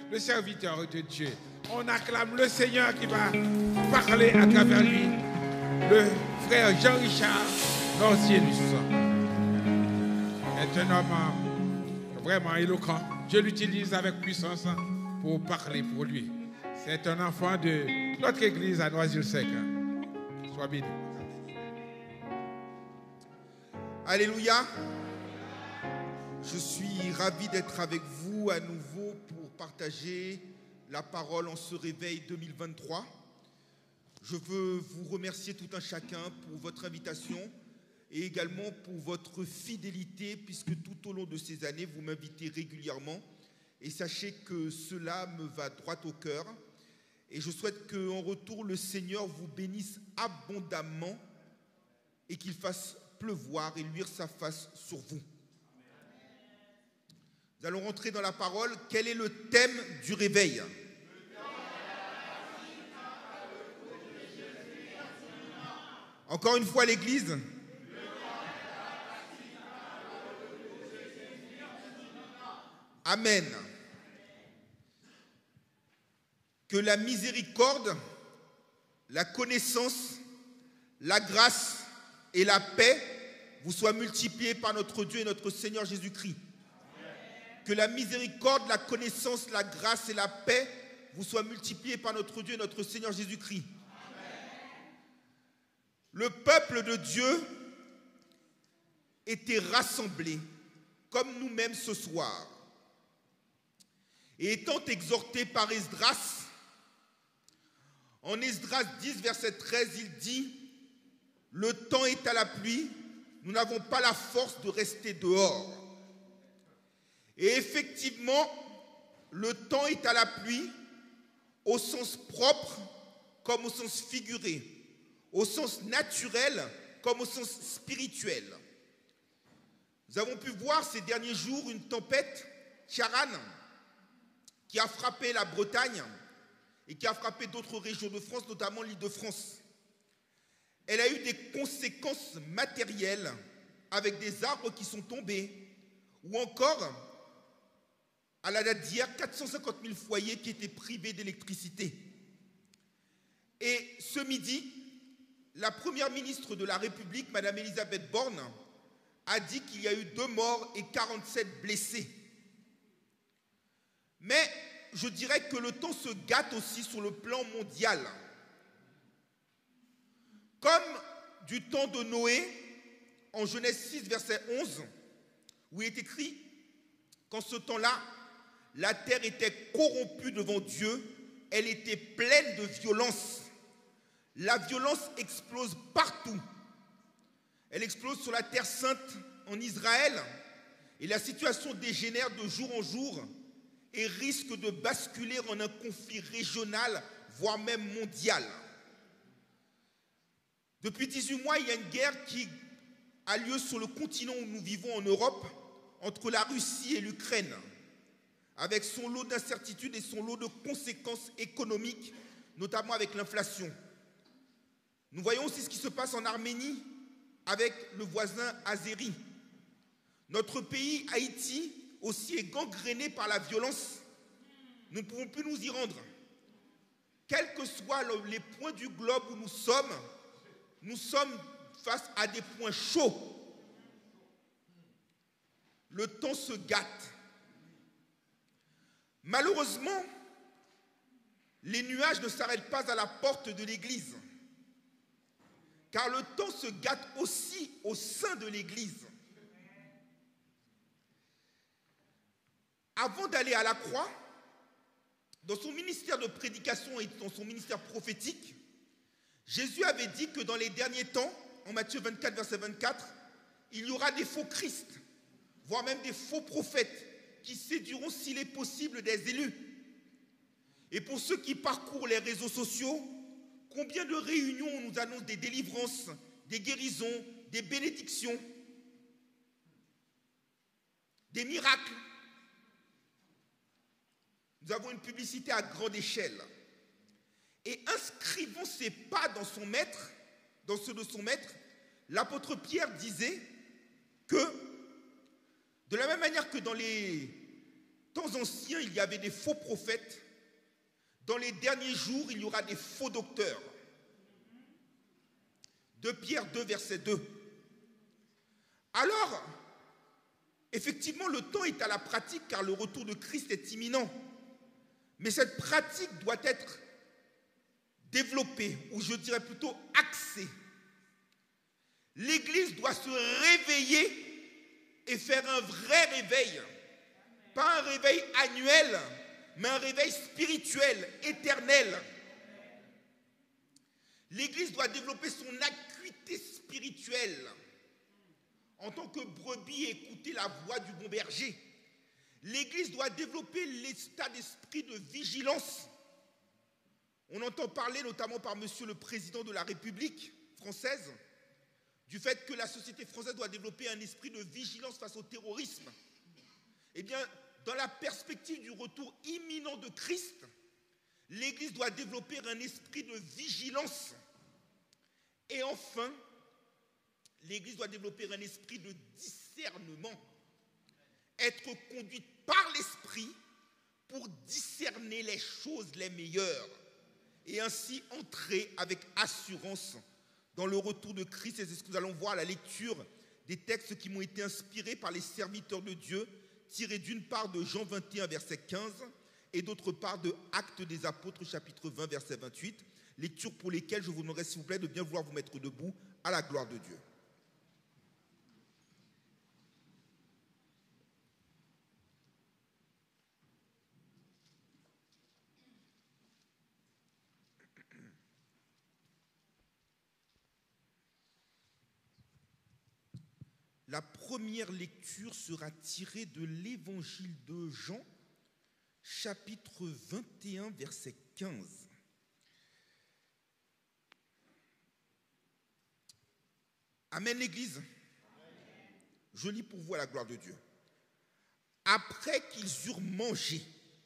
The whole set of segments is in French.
le serviteur de Dieu. On acclame le Seigneur qui va parler à travers lui, le frère Jean-Richard Norcienus. C'est un homme vraiment éloquent. Dieu l'utilise avec puissance pour parler pour lui. C'est un enfant de notre église à Noisy-le-Sec. Sois béni. Alléluia. Je suis ravi d'être avec vous à nouveau pour partager la parole en ce réveil 2023. Je veux vous remercier tout un chacun pour votre invitation et également pour votre fidélité, puisque tout au long de ces années, vous m'invitez régulièrement. Et sachez que cela me va droit au cœur. Et je souhaite qu'en retour, le Seigneur vous bénisse abondamment et qu'il fasse pleuvoir et luire sa face sur vous. Nous allons rentrer dans la parole. Quel est le thème du réveil? Encore une fois, l'Église. Amen. Que la miséricorde, la connaissance, la grâce et la paix vous soient multipliées par notre Dieu et notre Seigneur Jésus-Christ. Que la miséricorde, la connaissance, la grâce et la paix vous soient multipliées par notre Dieu et notre Seigneur Jésus-Christ. Le peuple de Dieu était rassemblé comme nous-mêmes ce soir. Et étant exhorté par Esdras, en Esdras 10, verset 13, il dit « Le temps est à la pluie, nous n'avons pas la force de rester dehors. » Et effectivement, le temps est à la pluie au sens propre comme au sens figuré, au sens naturel comme au sens spirituel. Nous avons pu voir ces derniers jours une tempête, Ciarán, qui a frappé la Bretagne et qui a frappé d'autres régions de France, notamment l'Île-de-France. Elle a eu des conséquences matérielles avec des arbres qui sont tombés ou encore, à la date d'hier, 450 000 foyers qui étaient privés d'électricité. Et ce midi, la première ministre de la République, Mme Elisabeth Borne, a dit qu'il y a eu 2 morts et 47 blessés. Mais je dirais que le temps se gâte aussi sur le plan mondial. Comme du temps de Noé, en Genèse 6, verset 11, où il est écrit qu'en ce temps-là, la terre était corrompue devant Dieu, elle était pleine de violence. La violence explose partout. Elle explose sur la terre sainte en Israël et la situation dégénère de jour en jour et risque de basculer en un conflit régional, voire même mondial. Depuis 18 mois, il y a une guerre qui a lieu sur le continent où nous vivons en Europe, entre la Russie et l'Ukraine, avec son lot d'incertitudes et son lot de conséquences économiques, notamment avec l'inflation. Nous voyons aussi ce qui se passe en Arménie avec le voisin azéri. Notre pays, Haïti, aussi est gangréné par la violence. Nous ne pouvons plus nous y rendre. Quels que soient les points du globe où nous sommes face à des points chauds. Le temps se gâte. Malheureusement, les nuages ne s'arrêtent pas à la porte de l'Église, car le temps se gâte aussi au sein de l'Église. Avant d'aller à la croix, dans son ministère de prédication et dans son ministère prophétique, Jésus avait dit que dans les derniers temps, en Matthieu 24, verset 24, il y aura des faux Christ, voire même des faux prophètes, qui séduiront, s'il est possible, des élus. Et pour ceux qui parcourent les réseaux sociaux, combien de réunions on nous annonce des délivrances, des guérisons, des bénédictions, des miracles. Nous avons une publicité à grande échelle. Et inscrivant ses pas dans son maître, dans ceux de son maître, l'apôtre Pierre disait que, de la même manière que dans les temps anciens, il y avait des faux prophètes. Dans les derniers jours, il y aura des faux docteurs. 2 Pierre 2, verset 2. Alors, effectivement, le temps est à la pratique car le retour de Christ est imminent. Mais cette pratique doit être développée, ou je dirais plutôt axée. L'Église doit se réveiller et faire un vrai réveil. Pas un réveil annuel, mais un réveil spirituel, éternel. L'Église doit développer son acuité spirituelle. En tant que brebis, écouter la voix du bon berger. L'Église doit développer l'état d'esprit de vigilance. On entend parler notamment par Monsieur le Président de la République française du fait que la société française doit développer un esprit de vigilance face au terrorisme. Eh bien, dans la perspective du retour imminent de Christ, l'Église doit développer un esprit de vigilance. Et enfin, l'Église doit développer un esprit de discernement. Être conduite par l'Esprit pour discerner les choses les meilleures et ainsi entrer avec assurance dans le retour de Christ. Et c'est ce que nous allons voir à la lecture des textes qui m'ont été inspirés par les serviteurs de Dieu, tirés d'une part de Jean 21, verset 15, et d'autre part de Actes des Apôtres, chapitre 20, verset 28, lecture pour lesquelles je vous demanderai, s'il vous plaît, de bien vouloir vous mettre debout à la gloire de Dieu. La première lecture sera tirée de l'évangile de Jean, chapitre 21, verset 15. Amen, l'Église. Je lis pour vous à la gloire de Dieu. Après qu'ils eurent mangé,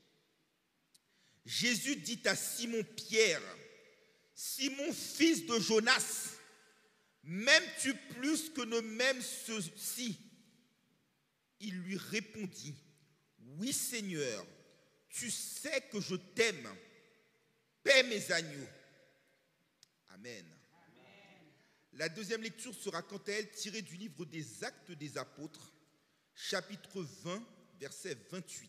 Jésus dit à Simon-Pierre, « Simon, fils de Jonas, m'aimes-tu plus que ne m'aime ceci ?» Il lui répondit, « Oui, Seigneur, tu sais que je t'aime. Paie mes agneaux. » Amen. La deuxième lecture sera quant à elle tirée du livre des Actes des Apôtres, chapitre 20, verset 28.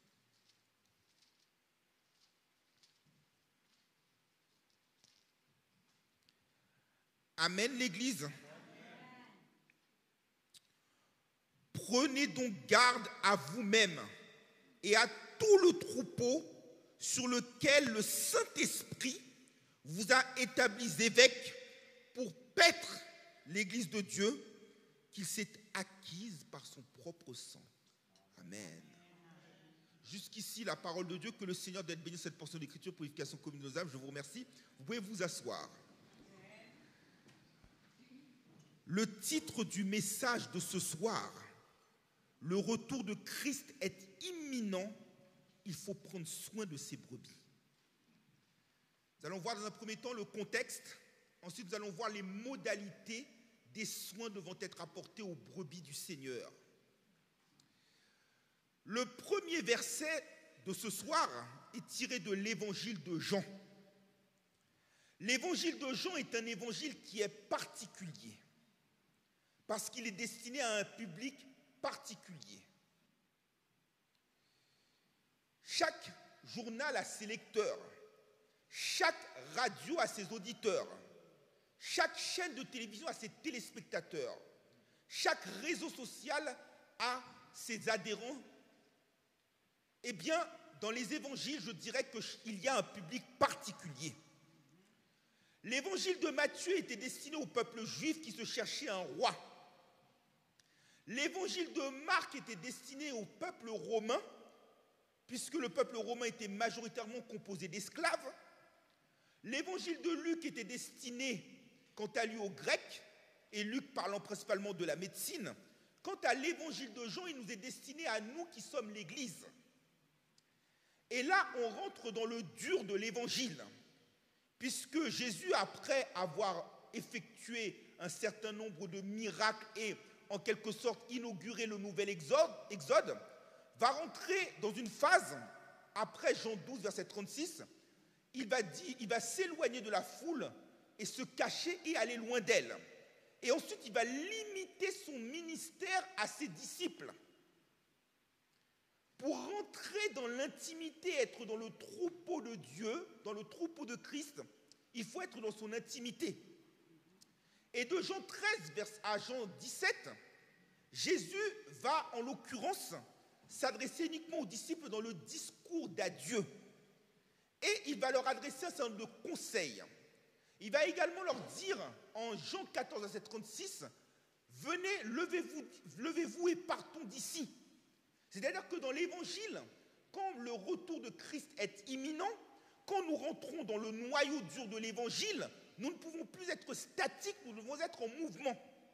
Amen, l'Église. Prenez donc garde à vous-même et à tout le troupeau sur lequel le Saint-Esprit vous a établis évêques pour paître l'Église de Dieu qu'il s'est acquise par son propre sang. Amen. Jusqu'ici, la parole de Dieu. Que le Seigneur d'être béni cette portion d'écriture pour l'éducation commune de nos âmes. Je vous remercie. Vous pouvez vous asseoir. Le titre du message de ce soir, le retour de Christ est imminent, il faut prendre soin de ses brebis. Nous allons voir dans un premier temps le contexte, ensuite nous allons voir les modalités des soins devant être apportés aux brebis du Seigneur. Le premier verset de ce soir est tiré de l'évangile de Jean. L'évangile de Jean est un évangile qui est particulier, parce qu'il est destiné à un public particulier. Chaque journal a ses lecteurs, chaque radio a ses auditeurs, chaque chaîne de télévision a ses téléspectateurs, chaque réseau social a ses adhérents. Eh bien, dans les évangiles, je dirais qu'il y a un public particulier. L'évangile de Matthieu était destiné au peuple juif qui se cherchait un roi. L'évangile de Marc était destiné au peuple romain, puisque le peuple romain était majoritairement composé d'esclaves. L'évangile de Luc était destiné, quant à lui, aux Grecs, et Luc parlant principalement de la médecine. Quant à l'évangile de Jean, il nous est destiné à nous qui sommes l'Église. Et là, on rentre dans le dur de l'évangile, puisque Jésus, après avoir effectué un certain nombre de miracles et en quelque sorte inauguré le nouvel exode, va rentrer dans une phase, après Jean 12, verset 36, il va s'éloigner de la foule et se cacher et aller loin d'elle. Et ensuite, il va limiter son ministère à ses disciples. Pour rentrer dans l'intimité, être dans le troupeau de Dieu, dans le troupeau de Christ, il faut être dans son intimité. Et de Jean 13 à Jean 17, Jésus va en l'occurrence s'adresser uniquement aux disciples dans le discours d'adieu. Et il va leur adresser un certain nombre de conseils. Il va également leur dire en Jean 14, verset 36, « Venez, levez-vous et partons d'ici ». C'est-à-dire que dans l'évangile, quand le retour de Christ est imminent, quand nous rentrons dans le noyau dur de l'évangile, nous ne pouvons plus être statiques, nous devons être en mouvement.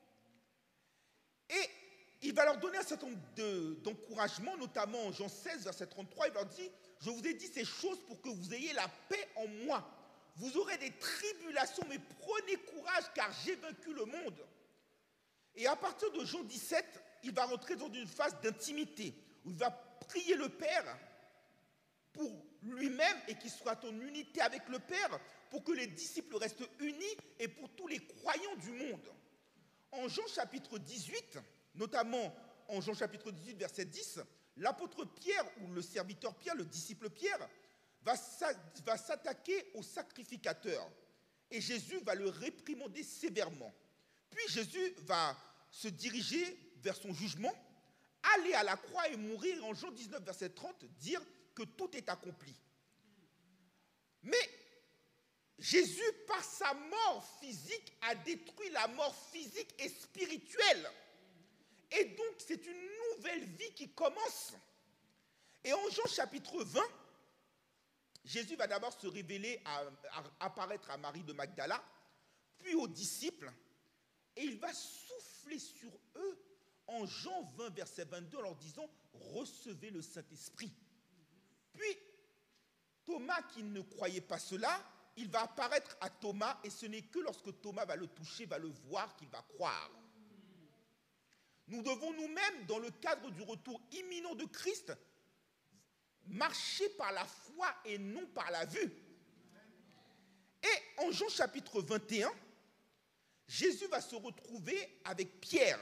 Et il va leur donner un certain nombre d'encouragements, notamment en Jean 16, verset 33, il leur dit « Je vous ai dit ces choses pour que vous ayez la paix en moi. Vous aurez des tribulations, mais prenez courage, car j'ai vaincu le monde. » Et à partir de Jean 17, il va rentrer dans une phase d'intimité, où il va prier le Père pour lui-même et qu'il soit en unité avec le Père, pour que les disciples restent unis et pour tous les croyants du monde. En Jean chapitre 18, notamment en Jean chapitre 18, verset 10, l'apôtre Pierre, ou le serviteur Pierre, le disciple Pierre, va s'attaquer au sacrificateur. Et Jésus va le réprimander sévèrement. Puis Jésus va se diriger vers son jugement, aller à la croix et mourir, en Jean 19, verset 30, dire que tout est accompli. Mais Jésus, par sa mort physique, a détruit la mort physique et spirituelle. Et donc, c'est une nouvelle vie qui commence. Et en Jean chapitre 20, Jésus va d'abord se révéler, apparaître à Marie de Magdala, puis aux disciples, et il va souffler sur eux en Jean 20, verset 22, en leur disant « Recevez le Saint-Esprit ». Puis, Thomas, qui ne croyait pas cela, il va apparaître à Thomas, et ce n'est que lorsque Thomas va le toucher, va le voir, qu'il va croire. Nous devons nous-mêmes, dans le cadre du retour imminent de Christ, marcher par la foi et non par la vue. Et en Jean chapitre 21, Jésus va se retrouver avec Pierre.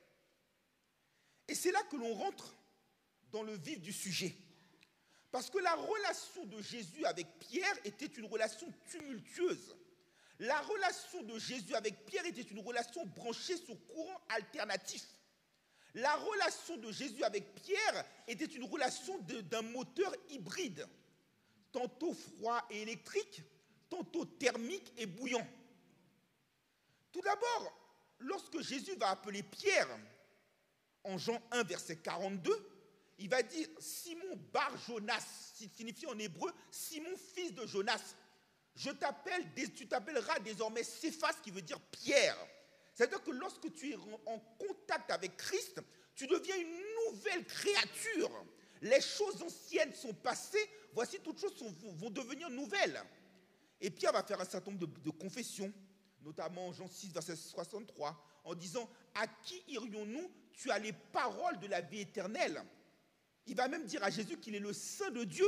Et c'est là que l'on rentre dans le vif du sujet. Parce que la relation de Jésus avec Pierre était une relation tumultueuse. La relation de Jésus avec Pierre était une relation branchée sur courant alternatif. La relation de Jésus avec Pierre était une relation d'un moteur hybride, tantôt froid et électrique, tantôt thermique et bouillant. Tout d'abord, lorsque Jésus va appeler Pierre, en Jean 1, verset 42, il va dire « Simon bar Jonas », qui signifie en hébreu « Simon, fils de Jonas ». Tu t'appelleras désormais Céphas, qui veut dire Pierre. C'est-à-dire que lorsque tu es en contact avec Christ, tu deviens une nouvelle créature. Les choses anciennes sont passées, voici toutes choses vont devenir nouvelles. Et Pierre va faire un certain nombre de confessions, notamment en Jean 6, verset 63, en disant « À qui irions-nous? Tu as les paroles de la vie éternelle. » Il va même dire à Jésus qu'il est le Saint de Dieu.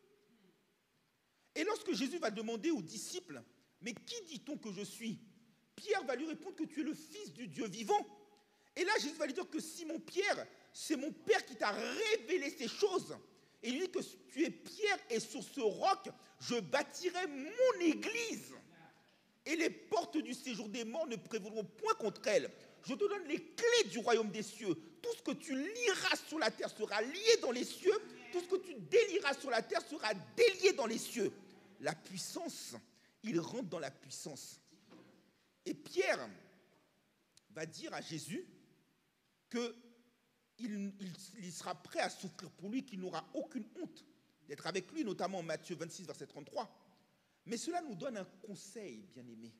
Et lorsque Jésus va demander aux disciples « Mais qui dit-on que je suis ?» Pierre va lui répondre que tu es le Fils du Dieu vivant. Et là, Jésus va lui dire que Simon Pierre, c'est mon Père qui t'a révélé ces choses. Et il lui dit que tu es Pierre et sur ce roc, je bâtirai mon église. Et les portes du séjour des morts ne prévaudront point contre elle. Je te donne les clés du royaume des cieux. Tout ce que tu lieras sur la terre sera lié dans les cieux. Tout ce que tu délieras sur la terre sera délié dans les cieux. La puissance, il rentre dans la puissance. Et Pierre va dire à Jésus qu'il sera prêt à souffrir pour lui, qu'il n'aura aucune honte d'être avec lui, notamment en Matthieu 26, verset 33. Mais cela nous donne un conseil, bien-aimé.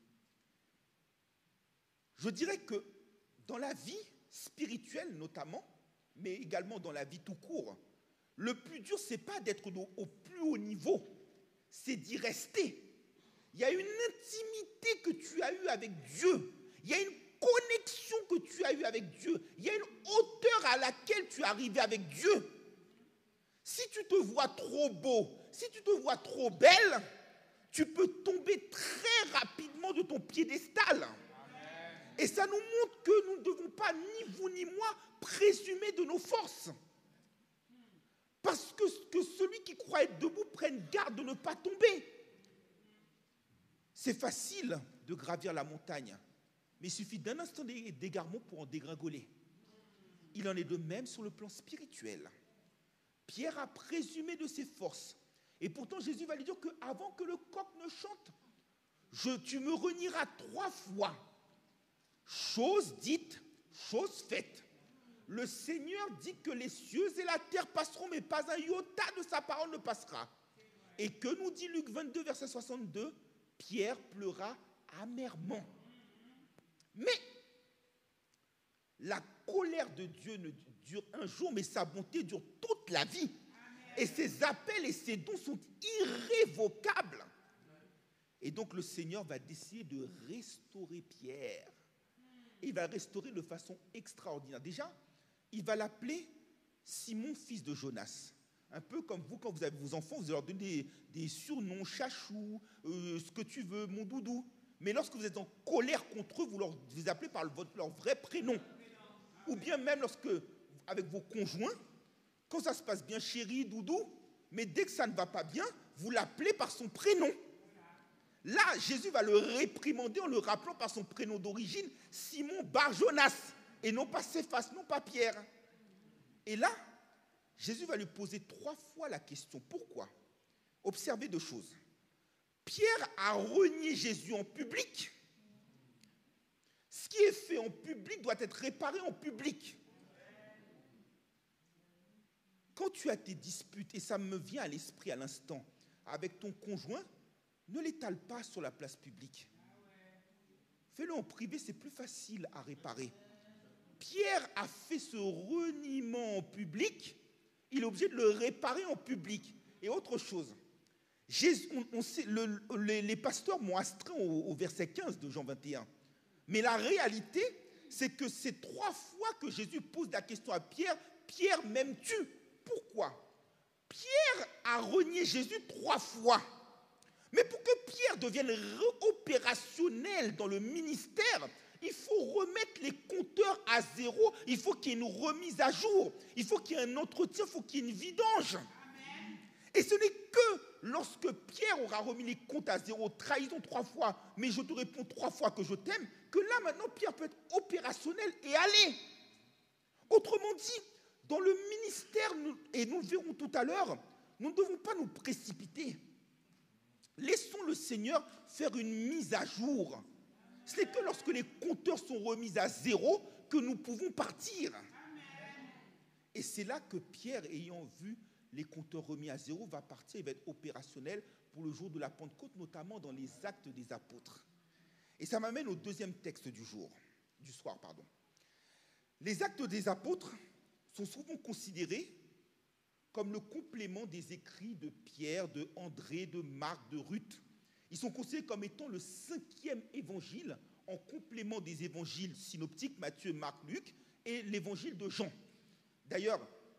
Je dirais que dans la vie spirituelle notamment, mais également dans la vie tout court, le plus dur, ce n'est pas d'être au plus haut niveau, c'est d'y rester. Il y a une intimité que tu as eue avec Dieu. Il y a une connexion que tu as eue avec Dieu. Il y a une hauteur à laquelle tu es arrivé avec Dieu. Si tu te vois trop beau, si tu te vois trop belle, tu peux tomber très rapidement de ton piédestal. Et ça nous montre que nous ne devons pas, ni vous ni moi, présumer de nos forces. Parce que celui qui croit être debout prenne garde de ne pas tomber. C'est facile de gravir la montagne, mais il suffit d'un instant d'égarement pour en dégringoler. Il en est de même sur le plan spirituel. Pierre a présumé de ses forces. Et pourtant, Jésus va lui dire qu'avant que le coq ne chante, tu me renieras 3 fois. Chose dite, chose faite. Le Seigneur dit que les cieux et la terre passeront, mais pas un iota de sa parole ne passera. Et que nous dit Luc 22, verset 62 ? Pierre pleura amèrement. Mais la colère de Dieu ne dure un jour, mais sa bonté dure toute la vie. Et ses appels et ses dons sont irrévocables. Et donc le Seigneur va décider de restaurer Pierre. Et il va le restaurer de façon extraordinaire. Déjà, il va l'appeler Simon, fils de Jonas. Un peu comme vous, quand vous avez vos enfants, vous leur donnez des surnoms, chachou, ce que tu veux, mon doudou. Mais lorsque vous êtes en colère contre eux, vous appelez par leur vrai prénom. Ou bien même lorsque, avec vos conjoints, quand ça se passe bien, chéri, doudou, mais dès que ça ne va pas bien, vous l'appelez par son prénom. Là, Jésus va le réprimander en le rappelant par son prénom d'origine, Simon Bar Jonas, et non pas Céphas, non pas Pierre. Et là, Jésus va lui poser 3 fois la question. Pourquoi ? Observez 2 choses. Pierre a renié Jésus en public. Ce qui est fait en public doit être réparé en public. Quand tu as tes disputes, et ça me vient à l'esprit à l'instant, avec ton conjoint, ne l'étale pas sur la place publique. Fais-le en privé, c'est plus facile à réparer. Pierre a fait ce reniement en public, il est obligé de le réparer en public. Et autre chose, les pasteurs m'ont astreint au verset 15 de Jean 21. Mais la réalité, c'est que c'est 3 fois que Jésus pose la question à Pierre, Pierre, m'aimes-tu ? Pourquoi ? Pierre a renié Jésus 3 fois. Mais pour que Pierre devienne opérationnel dans le ministère, il faut remettre les compteurs à zéro. Il faut qu'il y ait une remise à jour. Il faut qu'il y ait un entretien, il faut qu'il y ait une vidange. Amen. Et ce n'est que lorsque Pierre aura remis les comptes à zéro, trahison 3 fois, mais je te réponds 3 fois que je t'aime, que là maintenant Pierre peut être opérationnel et aller. Autrement dit, dans le ministère, et nous le verrons tout à l'heure, nous ne devons pas nous précipiter. Laissons le Seigneur faire une mise à jour. Ce n'est que lorsque les compteurs sont remis à zéro que nous pouvons partir. Amen. Et c'est là que Pierre, ayant vu les compteurs remis à zéro, va partir et va être opérationnel pour le jour de la Pentecôte, notamment dans les Actes des Apôtres. Et ça m'amène au 2e texte du soir. Les Actes des Apôtres sont souvent considérés comme le complément des écrits de Pierre, de André, de Marc, de Ruth. Ils sont considérés comme étant le 5e évangile en complément des évangiles synoptiques, Matthieu, Marc, Luc, et l'évangile de Jean. D'ailleurs,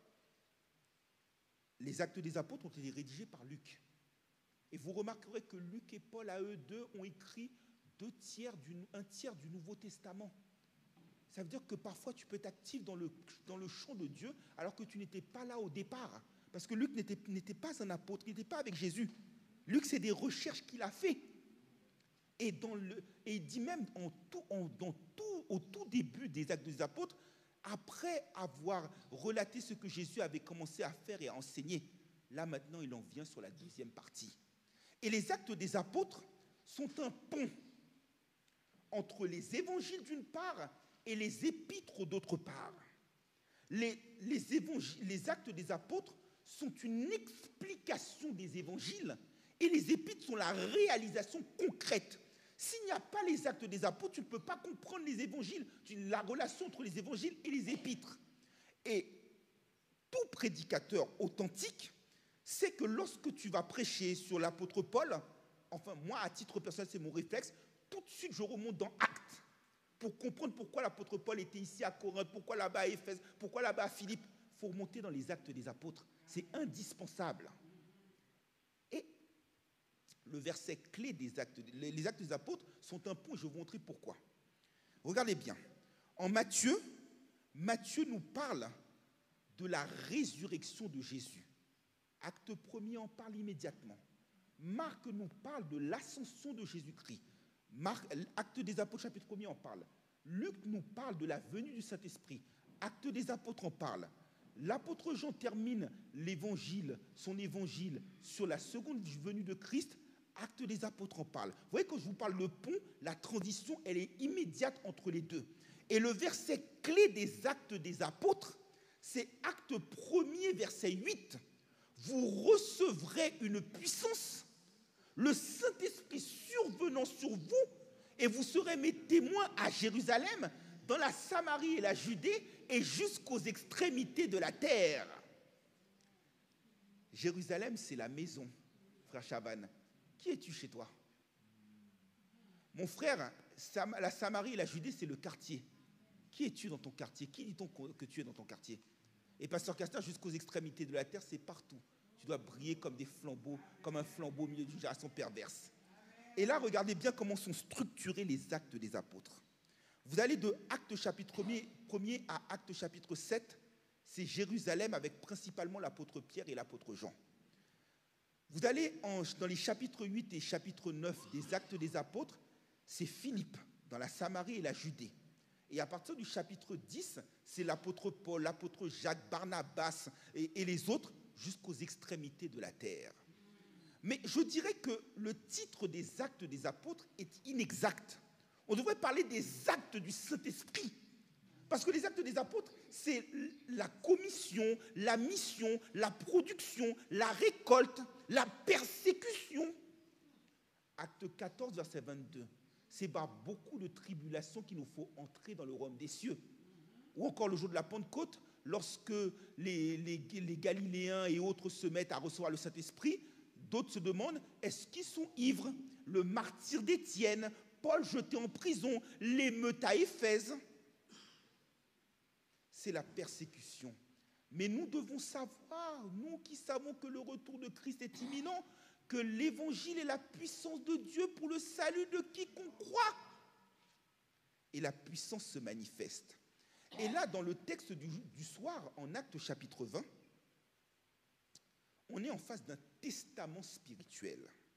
les Actes des Apôtres ont été rédigés par Luc. Et vous remarquerez que Luc et Paul, à eux deux, ont écrit un tiers du Nouveau Testament. Ça veut dire que parfois tu peux être actif dans le champ de Dieu alors que tu n'étais pas là au départ. Parce que Luc n'était pas un apôtre, il n'était pas avec Jésus. Luc, c'est des recherches qu'il a fait. Et il dit même au tout début des Actes des Apôtres, après avoir relaté ce que Jésus avait commencé à faire et à enseigner, là maintenant il en vient sur la 2e partie. Et les Actes des Apôtres sont un pont entre les évangiles d'une part et les épîtres d'autre part. Les Actes des Apôtres sont une explication des évangiles et les épîtres sont la réalisation concrète. S'il n'y a pas les Actes des Apôtres, tu ne peux pas comprendre les évangiles, la relation entre les évangiles et les épîtres. Et tout prédicateur authentique sait que lorsque tu vas prêcher sur l'apôtre Paul, enfin moi à titre personnel c'est mon réflexe, tout de suite je remonte dans Actes pour comprendre pourquoi l'apôtre Paul était ici à Corinthe, pourquoi là-bas à Éphèse, pourquoi là-bas à Philippe. Il faut remonter dans les Actes des Apôtres. C'est indispensable. Et le verset clé des actes, les actes des apôtres sont un point, je vais vous montrer pourquoi. Regardez bien. En Matthieu nous parle de la résurrection de Jésus. Acte 1er en parle immédiatement. Marc nous parle de l'ascension de Jésus-Christ. Acte des apôtres, chapitre 1er en parle. Luc nous parle de la venue du Saint-Esprit. Acte des apôtres en parle. L'apôtre Jean termine son évangile sur la seconde venue de Christ. Acte des apôtres en parle. Vous voyez, quand je vous parle de pont, la transition, elle est immédiate entre les deux. Et le verset clé des actes des apôtres, c'est acte 1er, verset 8. Vous recevrez une puissance, le Saint-Esprit survenant sur vous, et vous serez mes témoins à Jérusalem, dans la Samarie et la Judée, et jusqu'aux extrémités de la terre. Jérusalem, c'est la maison, frère Chaban. Qui es-tu chez toi? Mon frère, la Samarie et la Judée, c'est le quartier. Qui es-tu dans ton quartier? Qui dit-on que tu es dans ton quartier? Et pasteur Castor, jusqu'aux extrémités de la terre, c'est partout. Tu dois briller comme des flambeaux, comme un flambeau au milieu d'une génération perverse. Et là, regardez bien comment sont structurés les actes des apôtres. Vous allez de Actes chapitre 1er à Actes chapitre 7, c'est Jérusalem avec principalement l'apôtre Pierre et l'apôtre Jean. Vous allez dans les chapitres 8 et chapitre 9 des Actes des apôtres, c'est Philippe, dans la Samarie et la Judée. Et à partir du chapitre 10, c'est l'apôtre Paul, l'apôtre Jacques, Barnabas et les autres jusqu'aux extrémités de la terre. Mais je dirais que le titre des Actes des apôtres est inexact. On devrait parler des actes du Saint-Esprit. Parce que les actes des apôtres, c'est la commission, la mission, la production, la récolte, la persécution. Acte 14, verset 22. C'est par beaucoup de tribulations qu'il nous faut entrer dans le royaume des cieux. Ou encore le jour de la Pentecôte, lorsque les Galiléens et autres se mettent à recevoir le Saint-Esprit, d'autres se demandent, est-ce qu'ils sont ivres? Le martyre d'Étienne, Paul jeté en prison, l'émeute à Éphèse. C'est la persécution. Mais nous devons savoir, nous qui savons que le retour de Christ est imminent, que l'évangile est la puissance de Dieu pour le salut de quiconque croit. Et la puissance se manifeste. Et là, dans le texte du soir, en Actes chapitre 20, on est en face d'un testament spirituel.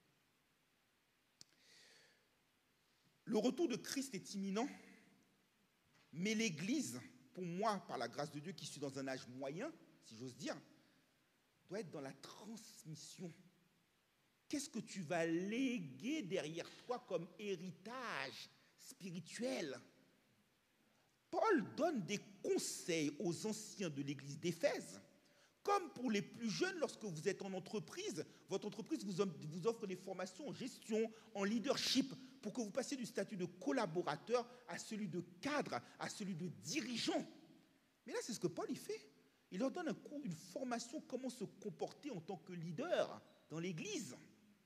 Le retour de Christ est imminent, mais l'Église, pour moi, par la grâce de Dieu, qui suis dans un âge moyen, si j'ose dire, doit être dans la transmission. Qu'est-ce que tu vas léguer derrière toi comme héritage spirituel? Paul donne des conseils aux anciens de l'église d'Éphèse. Comme pour les plus jeunes, lorsque vous êtes en entreprise, votre entreprise vous offre des formations en gestion, en leadership, pour que vous passiez du statut de collaborateur à celui de cadre, à celui de dirigeant. Mais là, c'est ce que Paul y fait. Il leur donne un cours, une formation, comment se comporter en tant que leader dans l'église.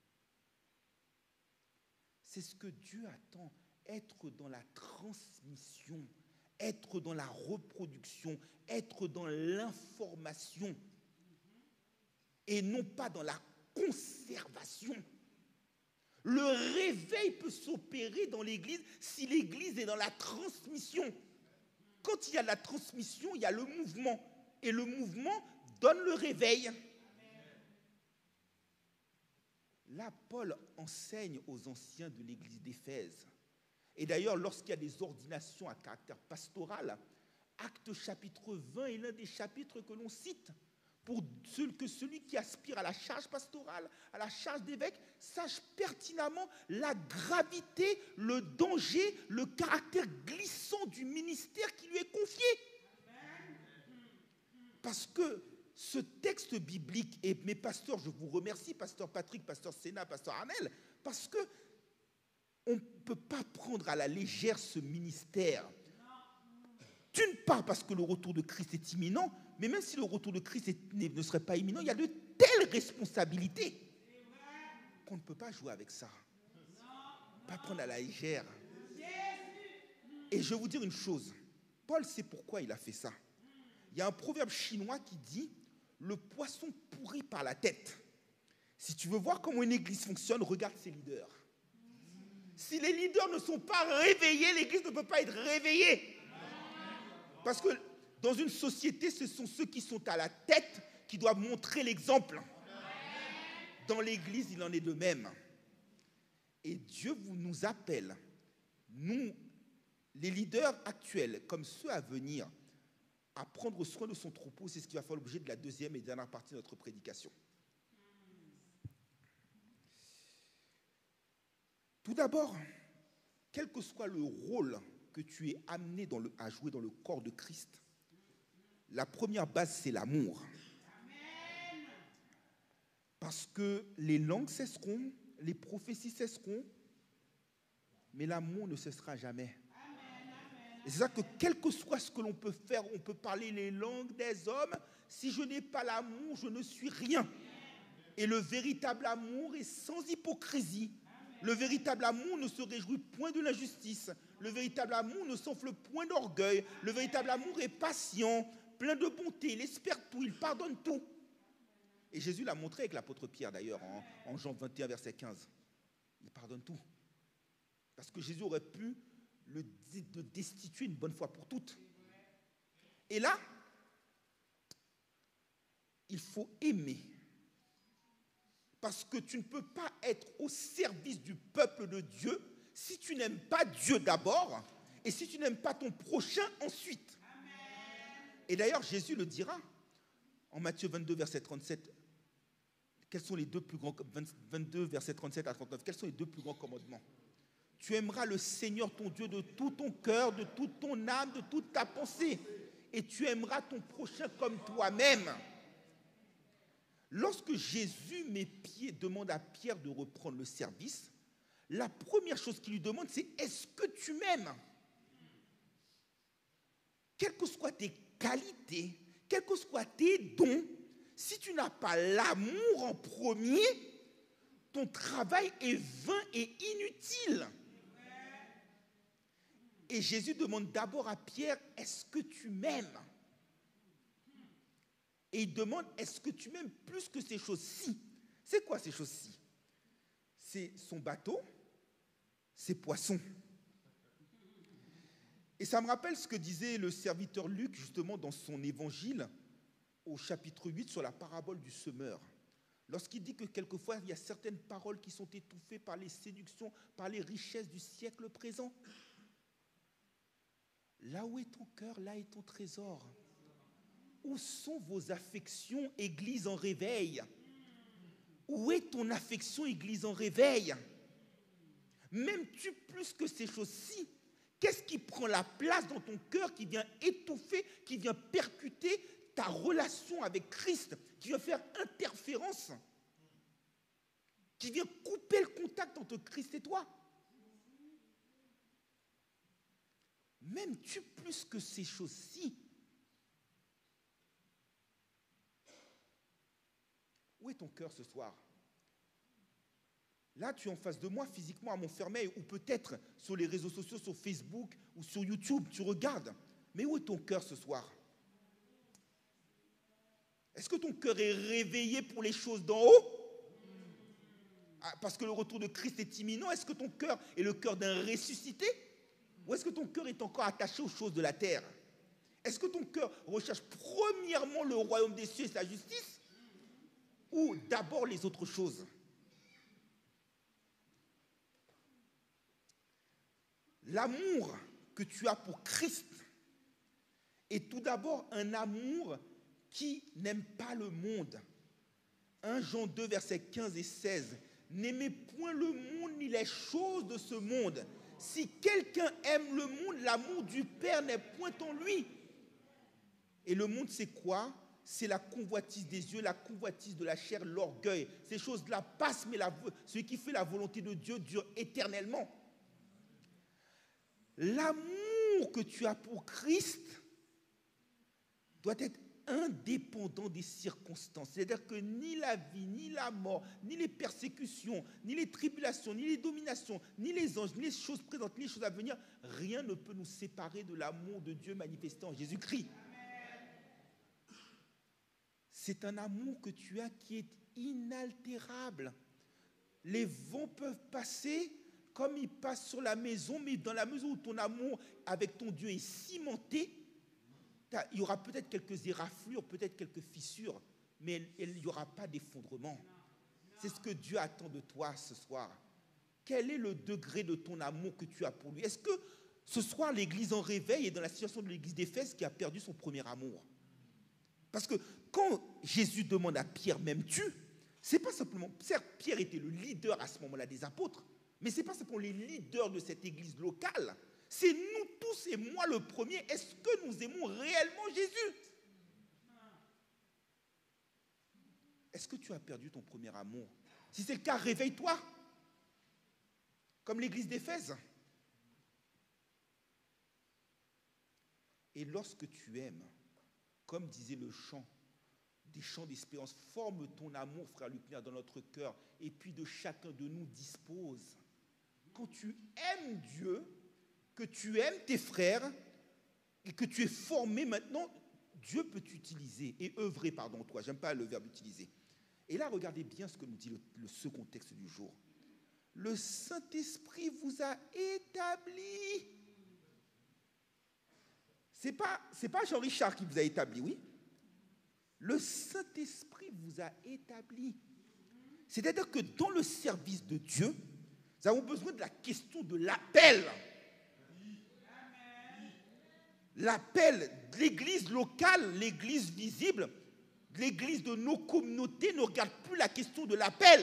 C'est ce que Dieu attend, être dans la transmission, être dans la reproduction, être dans l'information et non pas dans la conservation. Le réveil peut s'opérer dans l'église si l'église est dans la transmission. Quand il y a la transmission, il y a le mouvement. Et le mouvement donne le réveil. Là, Paul enseigne aux anciens de l'église d'Éphèse. Et d'ailleurs, lorsqu'il y a des ordinations à caractère pastoral, Acte chapitre 20 est l'un des chapitres que l'on cite pour que celui qui aspire à la charge pastorale, à la charge d'évêque, sache pertinemment la gravité, le danger, le caractère glissant du ministère qui lui est confié. Parce que ce texte biblique, et mes pasteurs, je vous remercie, pasteur Patrick, pasteur Sénat, pasteur Arnel, parce que on ne peut pas prendre à la légère ce ministère. D'une part, parce que le retour de Christ est imminent, mais même si le retour de Christ ne serait pas imminent, il y a de telles responsabilités qu'on ne peut pas jouer avec ça. Pas prendre à la légère. Et je vais vous dire une chose. Paul sait pourquoi il a fait ça. Il y a un proverbe chinois qui dit « le poisson pourri par la tête. Si tu veux voir comment une église fonctionne, regarde ses leaders. Si les leaders ne sont pas réveillés, l'église ne peut pas être réveillée. Parce que dans une société, ce sont ceux qui sont à la tête qui doivent montrer l'exemple. Dans l'église, il en est de même. Et Dieu nous appelle, nous, les leaders actuels, comme ceux à venir, à prendre soin de son troupeau. C'est ce qui va faire l'objet de la deuxième et dernière partie de notre prédication. Tout d'abord, quel que soit le rôle que tu es amené à jouer dans le corps de Christ, la première base, c'est l'amour. Parce que les langues cesseront, les prophéties cesseront, mais l'amour ne cessera jamais. Et c'est ça que quel que soit ce que l'on peut faire, on peut parler les langues des hommes, si je n'ai pas l'amour, je ne suis rien. Et le véritable amour est sans hypocrisie. Le véritable amour ne se réjouit point de l'injustice. Le véritable amour ne s'enfle point d'orgueil. Le véritable amour est patient, plein de bonté. Il espère tout, il pardonne tout. Et Jésus l'a montré avec l'apôtre Pierre d'ailleurs en Jean 21, verset 15. Il pardonne tout. Parce que Jésus aurait pu le destituer une bonne fois pour toutes. Et là, il faut aimer. Parce que tu ne peux pas être au service du peuple de Dieu si tu n'aimes pas Dieu d'abord et si tu n'aimes pas ton prochain ensuite. Et d'ailleurs, Jésus le dira en Matthieu 22, verset 37. Quels sont les deux plus grands, 22, verset 37 à 39, quels sont les deux plus grands commandements? Tu aimeras le Seigneur ton Dieu de tout ton cœur, de toute ton âme, de toute ta pensée. Et tu aimeras ton prochain comme toi-même. Lorsque Jésus demande à Pierre de reprendre le service, la première chose qu'il lui demande, c'est « Est-ce que tu m'aimes ?» Quelles que soient tes qualités, quels que soient tes dons, si tu n'as pas l'amour en premier, ton travail est vain et inutile. Et Jésus demande d'abord à Pierre, est-ce que tu m'aimes? Et il demande, est-ce que tu m'aimes plus que ces choses-ci? C'est quoi ces choses-ci? C'est son bateau, ses poissons. Et ça me rappelle ce que disait le serviteur Luc, justement, dans son évangile, au chapitre 8, sur la parabole du semeur. Lorsqu'il dit que quelquefois, il y a certaines paroles qui sont étouffées par les séductions, par les richesses du siècle présent. Là où est ton cœur, là est ton trésor. Où sont vos affections, Église en réveil? Où est ton affection, Église en réveil? M'aimes-tu plus que ces choses-ci? Qu'est-ce qui prend la place dans ton cœur, qui vient étouffer, qui vient percuter ta relation avec Christ, qui vient faire interférence, qui vient couper le contact entre Christ et toi? M'aimes-tu plus que ces choses-ci? Où est ton cœur ce soir? Là, tu es en face de moi physiquement à Montfermeil, ou peut-être sur les réseaux sociaux, sur Facebook ou sur YouTube, tu regardes. Mais où est ton cœur ce soir? Est-ce que ton cœur est réveillé pour les choses d'en haut? Parce que le retour de Christ est imminent. Est-ce que ton cœur est le cœur d'un ressuscité? Ou est-ce que ton cœur est encore attaché aux choses de la terre? Est-ce que ton cœur recherche premièrement le royaume des cieux et sa justice? Ou d'abord les autres choses? L'amour que tu as pour Christ est tout d'abord un amour qui n'aime pas le monde. 1 Jean 2, versets 15 et 16. N'aimez point le monde ni les choses de ce monde. Si quelqu'un aime le monde, l'amour du Père n'est point en lui. Et le monde, c'est quoi? C'est la convoitise des yeux, la convoitise de la chair, l'orgueil. Ces choses-là passent, mais celui qui fait la volonté de Dieu dure éternellement. L'amour que tu as pour Christ doit être indépendant des circonstances. C'est-à-dire que ni la vie, ni la mort, ni les persécutions, ni les tribulations, ni les dominations, ni les anges, ni les choses présentes, ni les choses à venir, rien ne peut nous séparer de l'amour de Dieu manifesté en Jésus-Christ. c'est un amour que tu as qui est inaltérable. Les vents peuvent passer comme ils passent sur la maison, mais dans la mesure où ton amour avec ton Dieu est cimenté, il y aura peut-être quelques éraflures, peut-être quelques fissures, mais il n'y aura pas d'effondrement. C'est ce que Dieu attend de toi ce soir. Quel est le degré de ton amour que tu as pour lui? Est-ce que ce soir, l'Église en réveil est dans la situation de l'Église d'Éphèse qui a perdu son premier amour? Parce que quand Jésus demande à Pierre, m'aimes-tu? C'est pas simplement, certes, Pierre était le leader à ce moment-là des apôtres, mais ce n'est pas simplement les leaders de cette église locale, c'est nous tous et moi le premier. Est-ce que nous aimons réellement Jésus? Est-ce que tu as perdu ton premier amour? Si c'est le cas, réveille-toi, comme l'église d'Éphèse. Et lorsque tu aimes, comme disait le chant, des chants d'espérance, forme ton amour, frère Lucner, dans notre cœur, et puis de chacun de nous dispose. Quand tu aimes Dieu, que tu aimes tes frères, et que tu es formé maintenant, Dieu peut t'utiliser, et œuvrer, pardon, toi, j'aime pas le verbe utiliser. Et là, regardez bien ce que nous dit le second texte du jour. Le Saint-Esprit vous a établi. C'est pas Jean-Richard qui vous a établi, oui? Le Saint-Esprit vous a établi. C'est-à-dire que dans le service de Dieu, nous avons besoin de la question de l'appel. L'appel de l'église locale, l'église visible, l'église de nos communautés ne regarde plus la question de l'appel.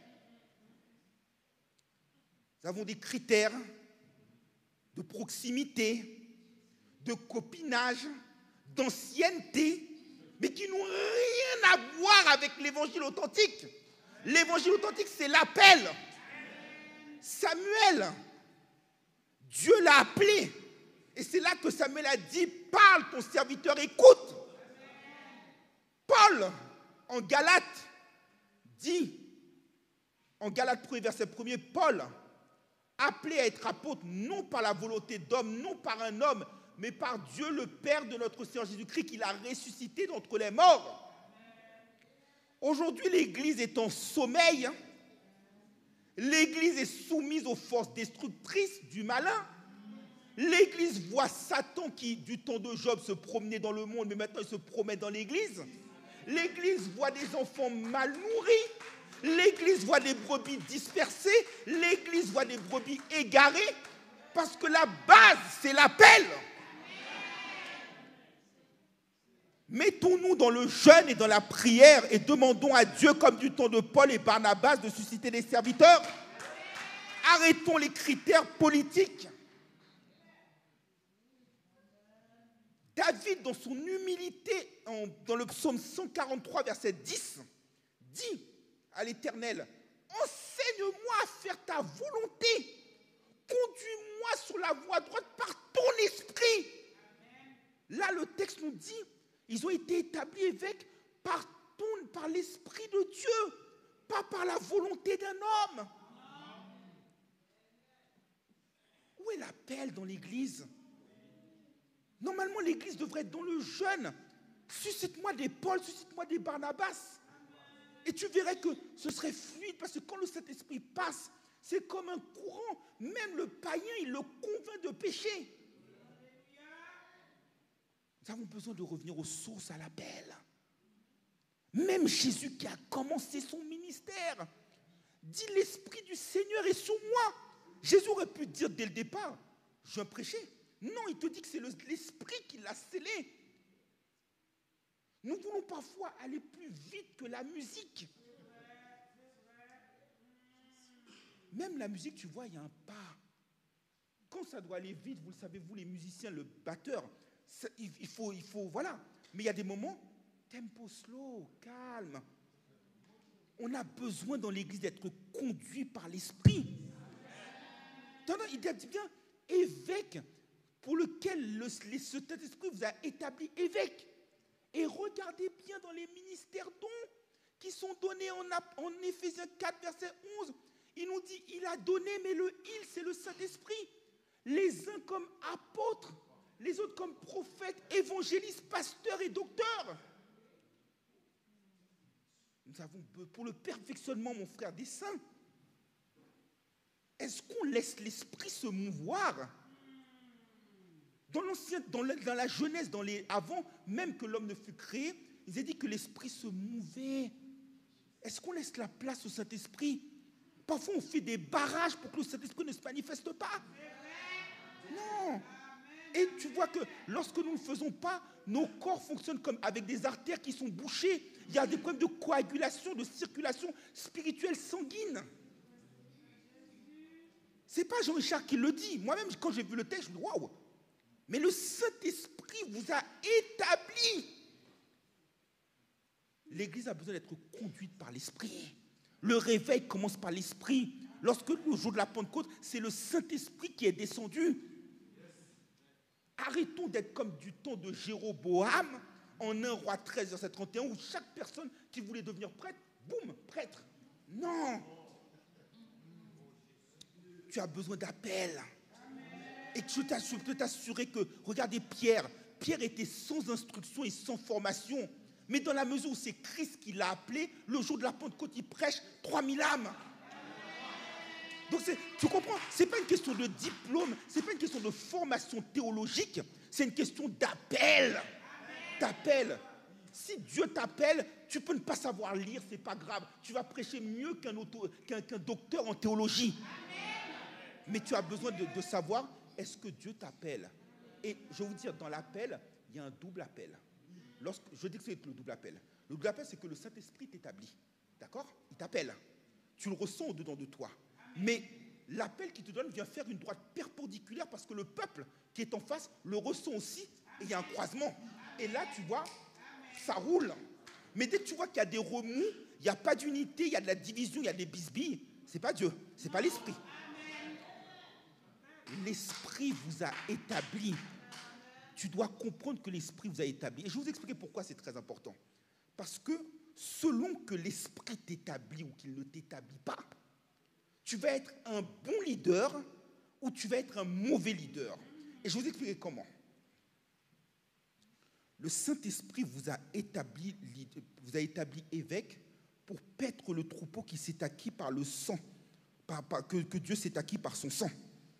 Nous avons des critères de proximité, de copinage, d'ancienneté, mais qui n'ont rien à voir avec l'évangile authentique. L'évangile authentique, c'est l'appel. Samuel, Dieu l'a appelé. Et c'est là que Samuel a dit, parle, ton serviteur écoute. Paul, en Galates, dit, en Galates 1, verset 1er, Paul, appelé à être apôtre, non par la volonté d'homme, non par un homme, mais par Dieu le Père de notre Seigneur Jésus-Christ, qui l'a ressuscité d'entre les morts. Aujourd'hui, l'Église est en sommeil. L'Église est soumise aux forces destructrices du malin. L'Église voit Satan qui, du temps de Job, se promenait dans le monde, mais maintenant il se promène dans l'Église. L'Église voit des enfants mal nourris. L'Église voit des brebis dispersées. L'Église voit des brebis égarées. Parce que la base, c'est l'appel. Mettons-nous dans le jeûne et dans la prière et demandons à Dieu, comme du temps de Paul et Barnabas, de susciter des serviteurs. Arrêtons les critères politiques. David, dans son humilité, dans le psaume 143, verset 10, dit à l'Éternel, enseigne-moi à faire ta volonté. Conduis-moi sur la voie droite par ton esprit. Là, le texte nous dit, ils ont été établis évêques par l'Esprit de Dieu, pas par la volonté d'un homme. Où est l'appel dans l'Église? Normalement, l'Église devrait être dans le jeûne. Suscite-moi des Paul, suscite-moi des Barnabas. Et tu verrais que ce serait fluide, parce que quand le Saint-Esprit passe, c'est comme un courant. Même le païen, il le convainc de pécher. Nous avons besoin de revenir aux sources, à l'appel. Même Jésus qui a commencé son ministère dit l'Esprit du Seigneur est sur moi. Jésus aurait pu dire dès le départ, je viens prêcher. Non, il te dit que c'est l'Esprit qui l'a scellé. Nous voulons parfois aller plus vite que la musique. Même la musique, tu vois, il y a un pas. Quand ça doit aller vite, vous le savez, vous les musiciens, le batteur, il faut, voilà. Mais il y a des moments, tempo slow, calme. On a besoin dans l'Église d'être conduit par l'Esprit. Il dit bien, évêque, pour lequel le Saint-Esprit vous a établi évêque. Et regardez bien dans les ministères dons qui sont donnés en Éphésiens 4, verset 11. Il nous dit, il a donné, mais le il, c'est le Saint-Esprit. Les uns comme apôtres, les autres comme prophètes, évangélistes, pasteurs et docteurs. nous avons pour le perfectionnement, mon frère, des saints. Est-ce qu'on laisse l'esprit se mouvoir? Dans la Genèse, avant même que l'homme ne fût créé, il est dit que l'esprit se mouvait. Est-ce qu'on laisse la place au Saint-Esprit? Parfois, on fait des barrages pour que le Saint-Esprit ne se manifeste pas. Non. Et tu vois que lorsque nous ne le faisons pas, nos corps fonctionnent comme avec des artères qui sont bouchées. Il y a des problèmes de coagulation, de circulation spirituelle sanguine. C'est pas Jean-Richard qui le dit. Moi-même, quand j'ai vu le texte, je me dis waouh. Mais le Saint-Esprit vous a établi. L'Église a besoin d'être conduite par l'Esprit. Le réveil commence par l'Esprit. Lorsque le jour de la Pentecôte, c'est le Saint-Esprit qui est descendu. Arrêtons d'être comme du temps de Jéroboam, en 1 Roi 13, verset 31, où chaque personne qui voulait devenir prêtre, boum, prêtre. Non. Tu as besoin d'appel. Et je peux t'assurer que, regardez Pierre était sans instruction et sans formation. Mais dans la mesure où c'est Christ qui l'a appelé, le jour de la Pentecôte, il prêche 3000 âmes. Donc tu comprends, ce n'est pas une question de diplôme, ce n'est pas une question de formation théologique, c'est une question d'appel. T'appelles. Si Dieu t'appelle, tu peux ne pas savoir lire, ce n'est pas grave. Tu vas prêcher mieux qu'un docteur en théologie. Mais tu as besoin de savoir, est-ce que Dieu t'appelle? Et je vais vous dire, dans l'appel, il y a un double appel. Je dis que c'est le double appel. Le double appel, c'est que le Saint-Esprit t'établit. D'accord? Il t'appelle. Tu le ressens au-dedans de toi. Mais l'appel qu'il te donne vient faire une droite perpendiculaire parce que le peuple qui est en face le ressent aussi. Et il y a un croisement. Et là, tu vois, ça roule. Mais dès que tu vois qu'il y a des remous, il n'y a pas d'unité, il y a de la division, il y a des bisbilles, c'est pas Dieu, c'est pas l'Esprit. L'Esprit vous a établi. Tu dois comprendre que l'Esprit vous a établi. Et je vais vous expliquer pourquoi c'est très important. Parce que selon que l'Esprit t'établit ou qu'il ne t'établit pas, tu vas être un bon leader ou tu vas être un mauvais leader. Et je vais vous expliquer comment. Le Saint-Esprit vous a établi évêque pour paître le troupeau qui s'est acquis par le sang, que Dieu s'est acquis par son sang.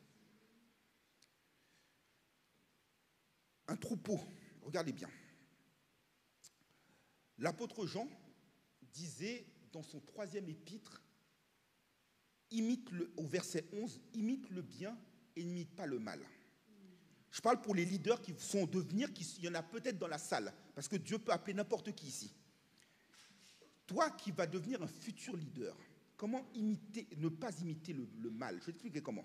Un troupeau, regardez bien. L'apôtre Jean disait dans son 3e épître, au verset 11, imite le bien et n'imite pas le mal. Je parle pour les leaders qui sont en devenir, il y en a peut-être dans la salle, parce que Dieu peut appeler n'importe qui ici. Toi qui vas devenir un futur leader, comment ne pas imiter le mal? Je vais t'expliquer comment.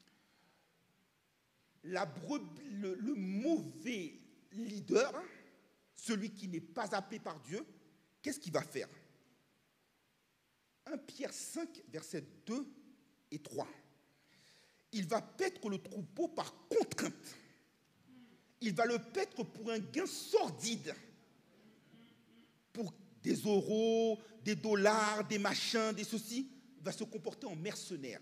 Le mauvais leader, celui qui n'est pas appelé par Dieu, qu'est-ce qu'il va faire? 1 Pierre 5, versets 2 et 3. Il va paître le troupeau par contrainte. Il va le paître pour un gain sordide. Pour des euros, des dollars, des machins, des ceci. Il va se comporter en mercenaire.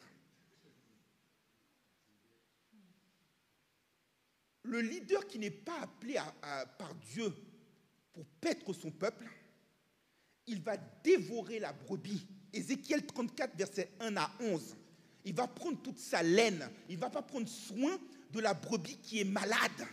Le leader qui n'est pas appelé par Dieu pour paître son peuple, il va dévorer la brebis. Ézéchiel 34, versets 1 à 11. Il va prendre toute sa laine. Il ne va pas prendre soin de la brebis qui est malade.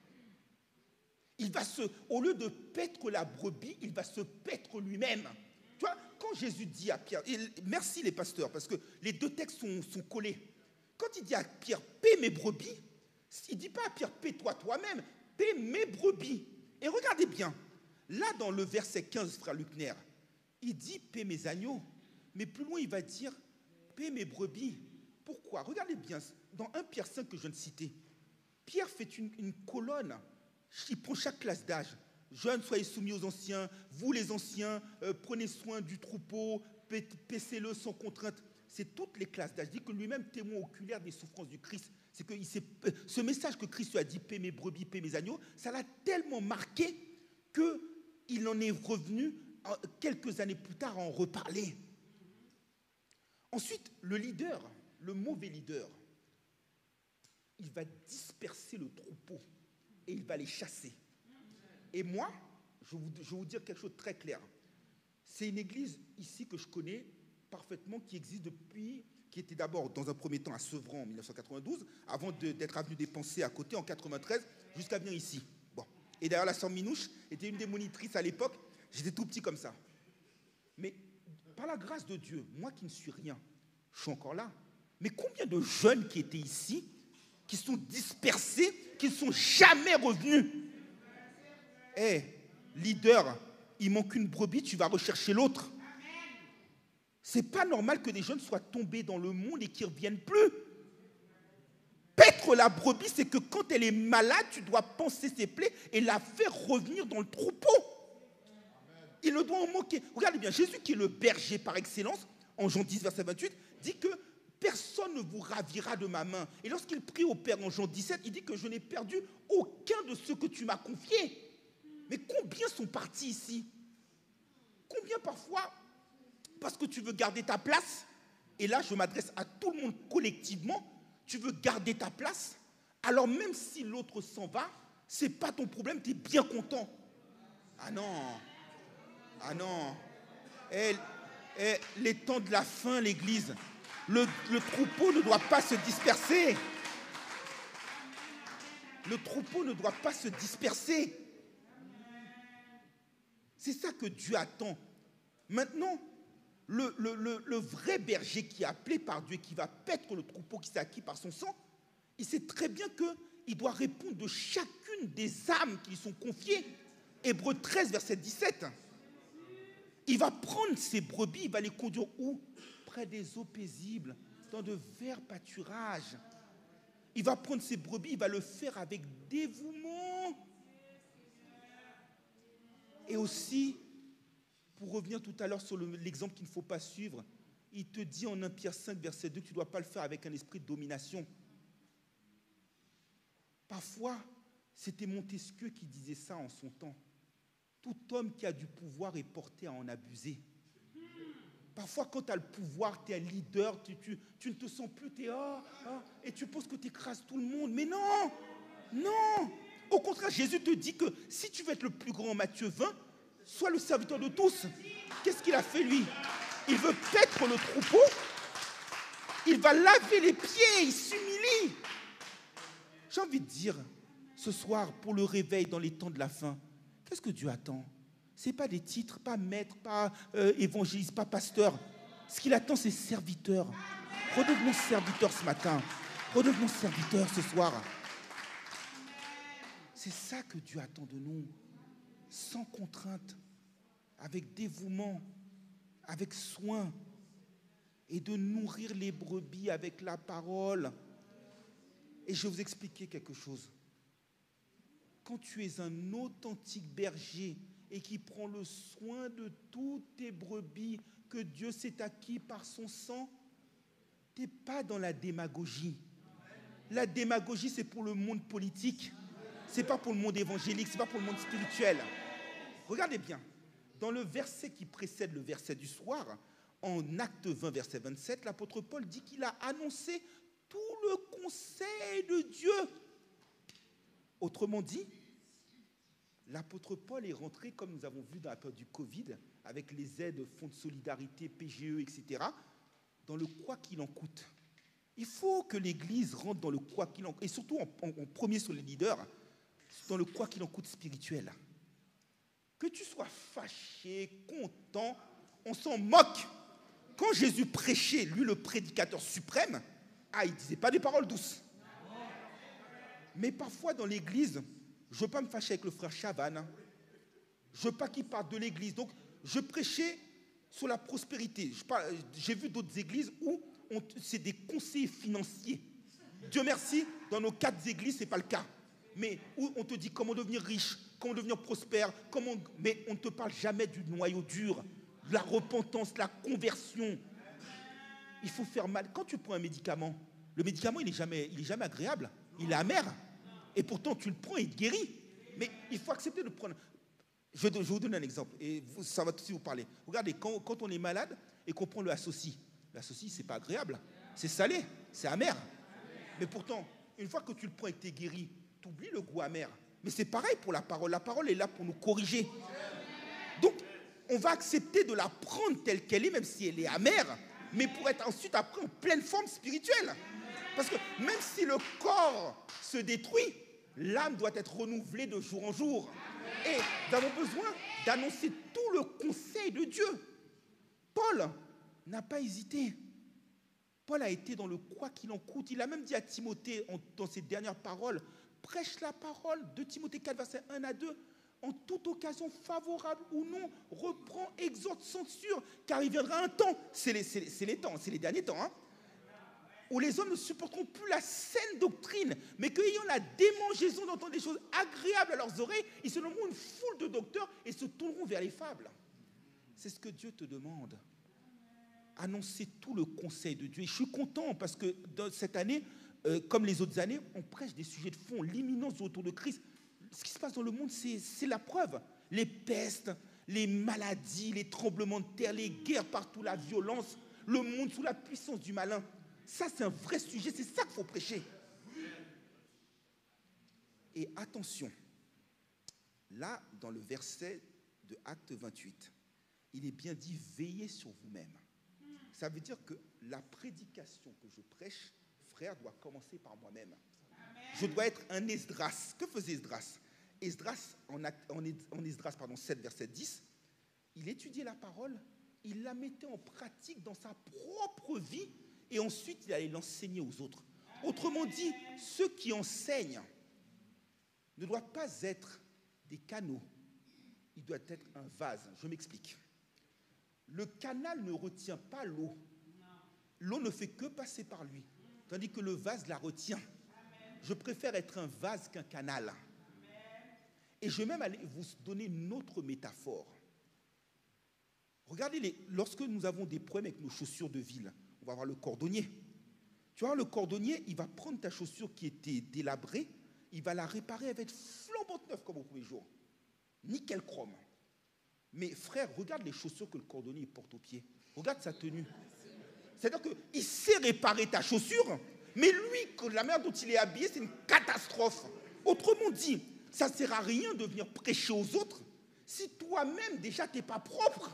Au lieu de paître la brebis, il va se paître lui-même. Tu vois, quand Jésus dit à Pierre, merci les pasteurs, parce que les deux textes sont collés. Quand il dit à Pierre, paie mes brebis, il ne dit pas à Pierre, paie-toi toi-même, paie mes brebis. Et regardez bien, là dans le verset 15, frère Lucner, il dit, paie mes agneaux. Mais plus loin, il va dire, paie mes brebis. Pourquoi? Regardez bien, dans 1 Pierre 5 que je viens de citer, Pierre fait une colonne. Il prend chaque classe d'âge. Jeunes, soyez soumis aux anciens. Vous, les anciens, prenez soin du troupeau, paissez-le sans contrainte. C'est toutes les classes d'âge. Il dit que lui-même, témoin oculaire des souffrances du Christ. C'est que ce message que Christ lui a dit, paie mes brebis, paie mes agneaux, ça l'a tellement marqué qu'il en est revenu quelques années plus tard à en reparler. Ensuite, le leader, le mauvais leader, il va disperser le troupeau et il va les chasser. Et moi, je vais vous dire quelque chose de très clair. C'est une église ici que je connais parfaitement, qui existe depuis, qui était d'abord dans un premier temps à Sevran en 1992, avant d'être avenue des Pensées à côté en 93, jusqu'à venir ici. Bon. Et d'ailleurs, la sœur Minouche était une des monitrices à l'époque. J'étais tout petit comme ça. Mais par la grâce de Dieu, moi qui ne suis rien, je suis encore là. Mais combien de jeunes qui étaient ici, qui sont dispersés, qui ne sont jamais revenus? Leader, il manque une brebis, tu vas rechercher l'autre. C'est pas normal que des jeunes soient tombés dans le monde et qu'ils ne reviennent plus. Paître la brebis, c'est que quand elle est malade, tu dois panser ses plaies et la faire revenir dans le troupeau. Il ne doit en manquer. Regardez bien, Jésus qui est le berger par excellence, en Jean 10, verset 28, dit que personne ne vous ravira de ma main. Et lorsqu'il prie au Père en Jean 17, il dit que je n'ai perdu aucun de ceux que tu m'as confiés. Mais combien sont partis ici? Combien parfois, parce que tu veux garder ta place, et là je m'adresse à tout le monde collectivement, tu veux garder ta place, alors même si l'autre s'en va, ce n'est pas ton problème, tu es bien content. Ah non, ah non. Les temps de la fin, l'église, le troupeau ne doit pas se disperser. Le troupeau ne doit pas se disperser. C'est ça que Dieu attend. Maintenant, le vrai berger qui est appelé par Dieu, qui va paître le troupeau qui s'est acquis par son sang, il sait très bien qu'il doit répondre de chacune des âmes qui lui sont confiées. Hébreux 13, verset 17. Il va prendre ses brebis, il va les conduire où? Près des eaux paisibles, dans de verts pâturages. Il va prendre ses brebis, il va le faire avec dévouement. Et aussi, pour revenir tout à l'heure sur l'exemple qu'il ne faut pas suivre, il te dit en 1 Pierre 5, verset 2, que tu ne dois pas le faire avec un esprit de domination. Parfois, c'était Montesquieu qui disait ça en son temps. Tout homme qui a du pouvoir est porté à en abuser. Parfois, quand tu as le pouvoir, tu es un leader, tu ne te sens plus, tu es et tu penses que tu écrases tout le monde. Mais non, non. Au contraire, Jésus te dit que si tu veux être le plus grand en Matthieu 20, sois le serviteur de tous. Qu'est-ce qu'il a fait, lui? Il veut paître le troupeau, il va laver les pieds, il s'humilie. J'ai envie de dire, ce soir, pour le réveil dans les temps de la fin, qu'est-ce que Dieu attend? Ce n'est pas des titres, pas maître, pas évangéliste, pas pasteur. Ce qu'il attend, c'est serviteur. Redevenons serviteurs ce matin. Redevenons serviteurs ce soir. C'est ça que Dieu attend de nous. Sans contrainte, avec dévouement, avec soin. Et de nourrir les brebis avec la parole. Et je vais vous expliquer quelque chose. Quand tu es un authentique berger et qui prend le soin de toutes tes brebis que Dieu s'est acquis par son sang, tu n'es pas dans la démagogie. La démagogie, c'est pour le monde politique. Ce n'est pas pour le monde évangélique, ce n'est pas pour le monde spirituel. Regardez bien, dans le verset qui précède le verset du soir, en Acte 20, verset 27, l'apôtre Paul dit qu'il a annoncé tout le conseil de Dieu. Autrement dit, l'apôtre Paul est rentré, comme nous avons vu dans la période du Covid, avec les aides, fonds de solidarité, PGE, etc., dans le quoi qu'il en coûte. Il faut que l'Église rentre dans le quoi qu'il en coûte, et surtout en premier sur les leaders, dans le quoi qu'il en coûte spirituel. Que tu sois fâché, content, on s'en moque. Quand Jésus prêchait, lui le prédicateur suprême, il ne disait pas des paroles douces. Mais parfois dans l'Église, je ne veux pas me fâcher avec le frère Chavannes. Je ne veux pas qu'il parle de l'Église. Donc, je prêchais sur la prospérité. J'ai vu d'autres églises où c'est des conseillers financiers. Dieu merci, dans nos 4 églises, ce n'est pas le cas. Mais où on te dit comment devenir riche, comment devenir prospère, mais on ne te parle jamais du noyau dur, de la repentance, de la conversion. Il faut faire mal. Quand tu prends un médicament, le médicament, il n'est jamais agréable. Il est amer. Et pourtant, tu le prends et il te guérit. Mais il faut accepter de prendre. Je vais vous donner un exemple. Et ça va tout de suite vous parler. Regardez, quand on est malade et qu'on prend le associe, ce n'est pas agréable. C'est salé, c'est amer. Mais pourtant, une fois que tu le prends et que tu es guéri, tu oublies le goût amer. Mais c'est pareil pour la parole. La parole est là pour nous corriger. Donc, on va accepter de la prendre telle qu'elle est, même si elle est amère, mais pour être ensuite après en pleine forme spirituelle. Parce que même si le corps se détruit, l'âme doit être renouvelée de jour en jour. Et nous avons besoin d'annoncer tout le conseil de Dieu. Paul n'a pas hésité. Paul a été dans le quoi qu'il en coûte. Il a même dit à Timothée, dans ses dernières paroles, prêche la parole de Timothée 4, versets 1 à 2. En toute occasion, favorable ou non, reprend, exhorte, censure, car il viendra un temps, c'est les temps, c'est les derniers temps, hein, où les hommes ne supporteront plus la saine doctrine, mais qu'ayant la démangeaison d'entendre des choses agréables à leurs oreilles, ils se nommeront une foule de docteurs et se tourneront vers les fables. C'est ce que Dieu te demande. Annoncer tout le conseil de Dieu. Et je suis content parce que dans cette année, comme les autres années, on prêche des sujets de fond, l'imminence du retour de Christ. Ce qui se passe dans le monde, c'est la preuve. Les pestes, les maladies, les tremblements de terre, les guerres partout, la violence, le monde sous la puissance du malin. Ça, c'est un vrai sujet, c'est ça qu'il faut prêcher. Et attention, là, dans le verset de Acte 28, il est bien dit « Veillez sur vous-même ». Ça veut dire que la prédication que je prêche, frère, doit commencer par moi-même. Je dois être un Esdras. Que faisait Esdras? Esdras, en Esdras 7, verset 10, il étudiait la parole, il la mettait en pratique dans sa propre vie et ensuite il allait l'enseigner aux autres. Autrement dit, ceux qui enseignent ne doivent pas être des canaux, ils doivent être un vase. Je m'explique. Le canal ne retient pas l'eau. L'eau ne fait que passer par lui, tandis que le vase la retient. Je préfère être un vase qu'un canal. Et je vais même aller vous donner une autre métaphore. Regardez, lorsque nous avons des problèmes avec nos chaussures de ville, on va voir le cordonnier. Tu vois, le cordonnier, il va prendre ta chaussure qui était délabrée, il va la réparer, elle va être flambante neuve comme au premier jour. Nickel chrome. Mais frère, regarde les chaussures que le cordonnier porte aux pieds. Regarde sa tenue. C'est-à-dire qu'il sait réparer ta chaussure, mais lui, la manière dont il est habillé, c'est une catastrophe. Autrement dit, ça ne sert à rien de venir prêcher aux autres si toi-même, déjà, tu n'es pas propre.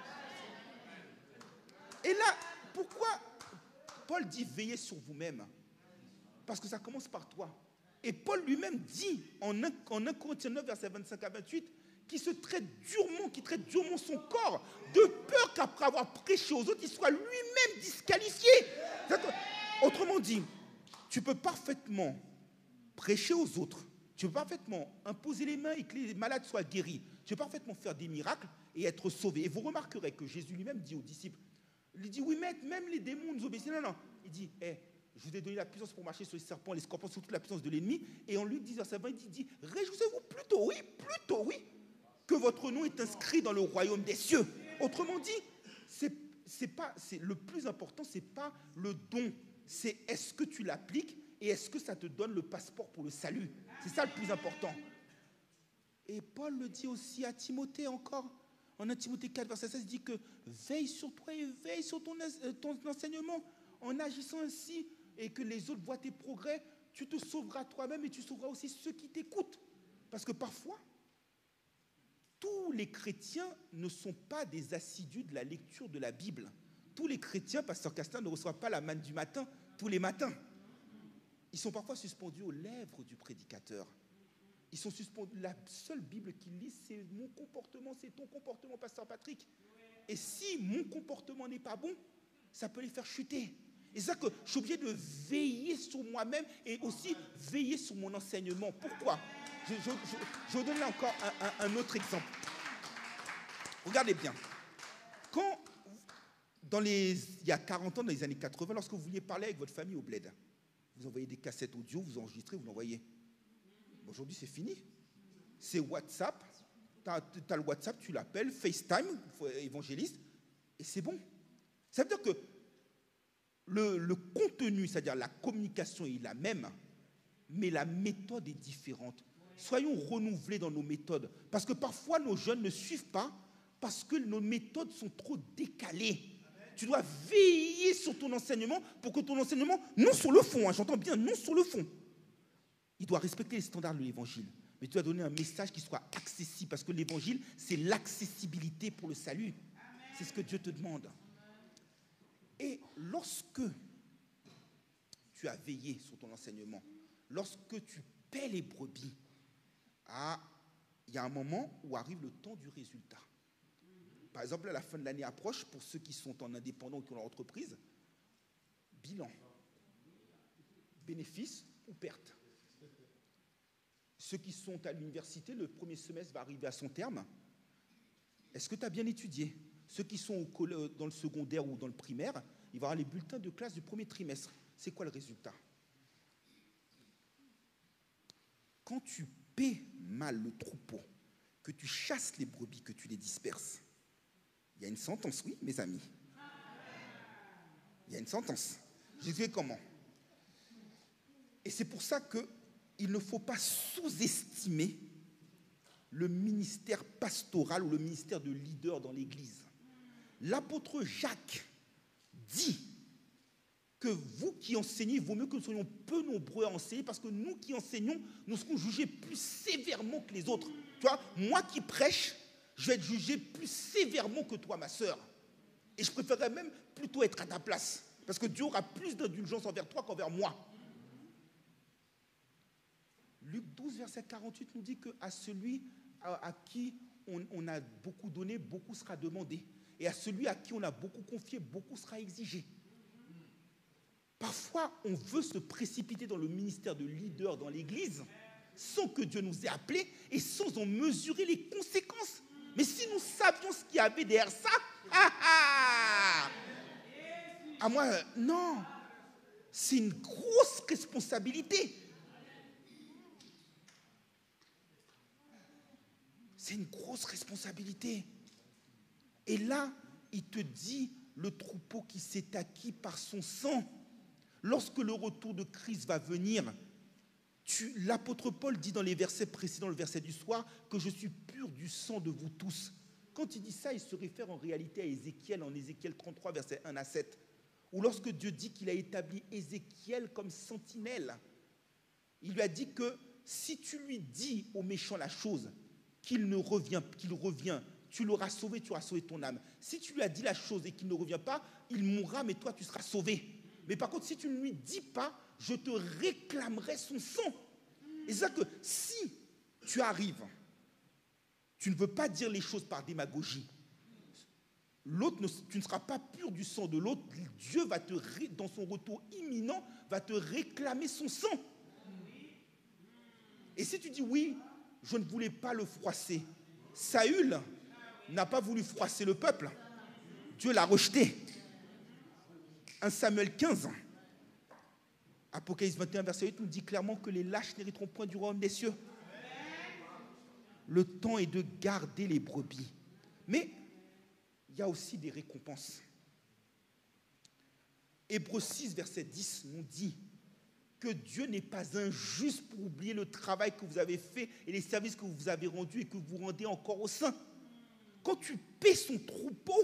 Et là, pourquoi Paul dit « Veillez sur vous-même » ? Parce que ça commence par toi. Et Paul lui-même dit, en 1 Corinthiens 9, versets 25 à 28, qui traite durement son corps, de peur qu'après avoir prêché aux autres, il soit lui-même disqualifié. Autrement dit, tu peux parfaitement prêcher aux autres, tu peux parfaitement imposer les mains et que les malades soient guéris, tu peux parfaitement faire des miracles et être sauvé. Et vous remarquerez que Jésus lui-même dit aux disciples, il dit, oui, maître, même les démons nous obéissent. Non, il dit, je vous ai donné la puissance pour marcher sur les serpents, les scorpions, sur toute la puissance de l'ennemi. Et en Luc 10, verset 20, il dit, réjouissez-vous plutôt, oui, que votre nom est inscrit dans le royaume des cieux. Autrement dit, le plus important, ce n'est pas le don, c'est est-ce que tu l'appliques et est-ce que ça te donne le passeport pour le salut. C'est ça le plus important. Et Paul le dit aussi à Timothée encore. En 1 Timothée 4, verset 16, il dit que veille sur toi et veille sur ton enseignement. En agissant ainsi et que les autres voient tes progrès, tu te sauveras toi-même et tu sauveras aussi ceux qui t'écoutent. Parce que parfois, tous les chrétiens ne sont pas des assidus de la lecture de la Bible. Tous les chrétiens, pasteur Castin, ne reçoivent pas la manne du matin tous les matins. Ils sont parfois suspendus aux lèvres du prédicateur. Ils sont suspendus. La seule Bible qu'ils lisent, c'est mon comportement, c'est ton comportement, pasteur Patrick. Et si mon comportement n'est pas bon, ça peut les faire chuter. Et c'est ça que je suis obligé de veiller sur moi-même et aussi veiller sur mon enseignement. Pourquoi ? Je vais donner encore un autre exemple. Regardez bien. Quand, il y a 40 ans, dans les années 80, lorsque vous vouliez parler avec votre famille au bled, vous envoyez des cassettes audio, vous enregistrez, vous l'envoyez. Aujourd'hui, c'est fini. C'est WhatsApp. Tu as le WhatsApp, tu l'appelles, FaceTime, évangéliste, et c'est bon. Ça veut dire que le contenu, c'est-à-dire la communication est la même, mais la méthode est différente. Soyons renouvelés dans nos méthodes. Parce que parfois, nos jeunes ne suivent pas parce que nos méthodes sont trop décalées. Tu dois veiller sur ton enseignement pour que ton enseignement, non sur le fond, j'entends bien, non sur le fond, il doit respecter les standards de l'Évangile, mais tu dois donner un message qui soit accessible, parce que l'évangile, c'est l'accessibilité pour le salut. C'est ce que Dieu te demande. Et lorsque tu as veillé sur ton enseignement, lorsque tu paies les brebis, il y a un moment où arrive le temps du résultat. Par exemple, à la fin de l'année approche, pour ceux qui sont en indépendant ou qui ont leur entreprise, bilan, bénéfice ou perte. Ceux qui sont à l'université, le premier semestre va arriver à son terme. Est-ce que tu as bien étudié? Ceux qui sont dans le secondaire ou dans le primaire, il va y avoir les bulletins de classe du premier trimestre. C'est quoi le résultat? Quand tu paies mal le troupeau, que tu chasses les brebis, que tu les disperses, il y a une sentence, oui, mes amis. Il y a une sentence. Je vais expliquer comment. Et c'est pour ça qu'il ne faut pas sous-estimer le ministère pastoral ou le ministère de leader dans l'Église. L'apôtre Jacques dit que vous qui enseignez, il vaut mieux que nous soyons peu nombreux à enseigner, parce que nous qui enseignons, nous serons jugés plus sévèrement que les autres. Tu vois, moi qui prêche, je vais être jugé plus sévèrement que toi, ma sœur. Et je préférerais même plutôt être à ta place, parce que Dieu aura plus d'indulgence envers toi qu'envers moi. Luc 12, verset 48 nous dit qu'à celui à qui on a beaucoup donné, beaucoup sera demandé. Et à celui à qui on a beaucoup confié, beaucoup sera exigé. Parfois, on veut se précipiter dans le ministère de leader dans l'Église sans que Dieu nous ait appelés et sans en mesurer les conséquences. Mais si nous savions ce qu'il y avait derrière ça, moi, non, c'est une grosse responsabilité. C'est une grosse responsabilité. Et là, il te dit, le troupeau qui s'est acquis par son sang, lorsque le retour de Christ va venir, l'apôtre Paul dit dans les versets précédents, le verset du soir, que je suis pur du sang de vous tous. Quand il dit ça, il se réfère en réalité à Ézéchiel, en Ézéchiel 33, versets 1 à 7, où lorsque Dieu dit qu'il a établi Ézéchiel comme sentinelle, il lui a dit que si tu lui dis au méchant la chose, qu'il revient, tu l'auras sauvé, tu auras sauvé ton âme. Si tu lui as dit la chose et qu'il ne revient pas, il mourra, mais toi, tu seras sauvé. Mais par contre, si tu ne lui dis pas, je te réclamerai son sang. Et c'est ça que si tu arrives, tu ne veux pas dire les choses par démagogie. L'autre, tu ne seras pas pur du sang de l'autre. Dieu va dans son retour imminent, va te réclamer son sang. Et si tu dis oui, je ne voulais pas le froisser. Saül n'a pas voulu froisser le peuple. Dieu l'a rejeté. 1 Samuel 15, Apocalypse 21, verset 8, nous dit clairement que les lâches n'hériteront point du royaume des cieux. Le temps est de garder les brebis. Mais il y a aussi des récompenses. Hébreux 6, verset 10 nous dit que Dieu n'est pas injuste pour oublier le travail que vous avez fait et les services que vous avez rendus et que vous rendez encore au sein. Quand tu paies son troupeau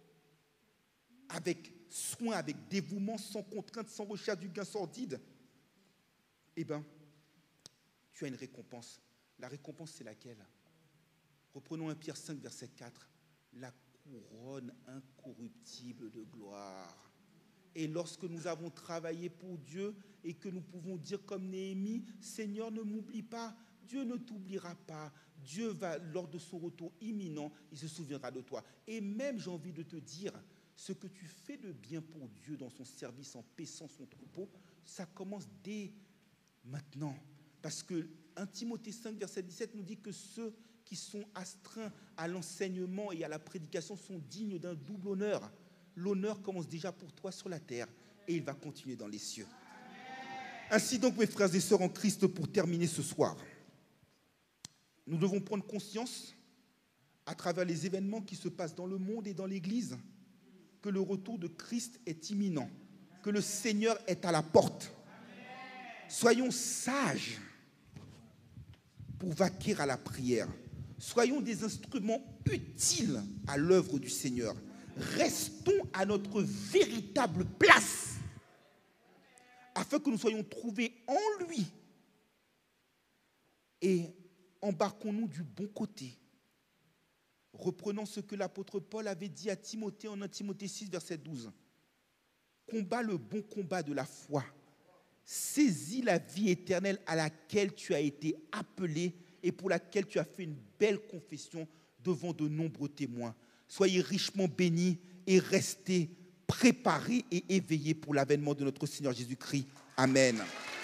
avec soin, avec dévouement, sans contrainte, sans recherche du gain sordide, eh bien, tu as une récompense. La récompense, c'est laquelle? Reprenons 1 Pierre 5, verset 4. La couronne incorruptible de gloire. Et lorsque nous avons travaillé pour Dieu et que nous pouvons dire comme Néhémie, Seigneur, ne m'oublie pas, Dieu ne t'oubliera pas. Dieu va, lors de son retour imminent, il se souviendra de toi. Et même, j'ai envie de te dire, ce que tu fais de bien pour Dieu dans son service en paissant son troupeau, ça commence dès maintenant. Parce que 1 Timothée 5, verset 17 nous dit que ceux qui sont astreints à l'enseignement et à la prédication sont dignes d'un double honneur. L'honneur commence déjà pour toi sur la terre et il va continuer dans les cieux. Ainsi donc, mes frères et sœurs en Christ, pour terminer ce soir, nous devons prendre conscience, à travers les événements qui se passent dans le monde et dans l'Église, que le retour de Christ est imminent, que le Seigneur est à la porte. Soyons sages pour vaquer à la prière. Soyons des instruments utiles à l'œuvre du Seigneur. Restons à notre véritable place afin que nous soyons trouvés en lui et embarquons-nous du bon côté. Reprenons ce que l'apôtre Paul avait dit à Timothée en 1 Timothée 6, verset 12. Combat le bon combat de la foi. Saisis la vie éternelle à laquelle tu as été appelé et pour laquelle tu as fait une belle confession devant de nombreux témoins. Soyez richement bénis et restez préparés et éveillés pour l'avènement de notre Seigneur Jésus-Christ. Amen.